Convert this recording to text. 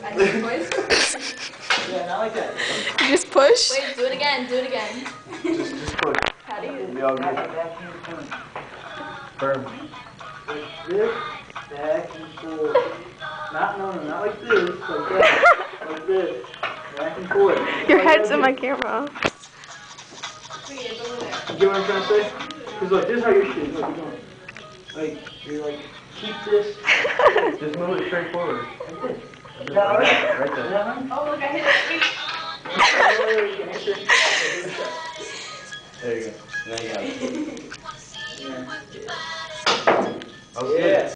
I just push. Yeah, not like that. You just push? Wait, do it again, do it again. Just push. How do you? Be all good. Firm. Like this, back and forth. Not like this, like that. Like this. Back and forth. Your Like head's that. in my camera. Wait, it's over there. You get what I'm trying to say? Because like, this is how you're shooting. Like, you're going. Like, you're like, keep this. Just move it straight forward. Like this. Is that alright? Right there. Oh, look, I hit it. There you go. Now you got it. Yeah. Okay.